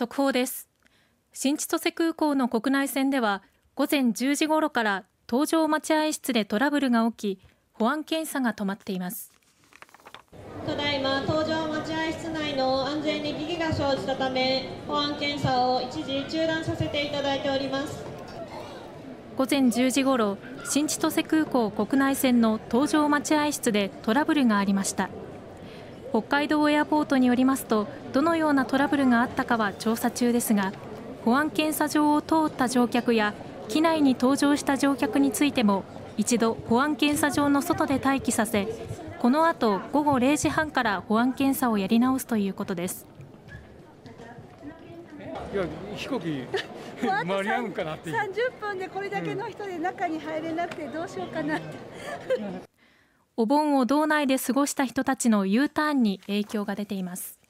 速報です。新千歳空港の国内線では午前10時ごろから搭乗待合室でトラブルが起き、保安検査が止まっています。 ただいま搭乗待合室内の安全に疑義が生じたため、保安検査を一時中断させていただいております。 午前10時ごろ、新千歳空港国内線の搭乗待合室でトラブルがありました。北海道エアポートによりますと、どのようなトラブルがあったかは調査中ですが、保安検査場を通った乗客や機内に搭乗した乗客についても一度保安検査場の外で待機させ、この後午後0時半から保安検査をやり直すということです。 いや、飛行機間に合うんかなっていう。 30分でこれだけの人で中に入れなくてどうしようかなって。 お盆を道内で過ごした人たちの U ターンに影響が出ています。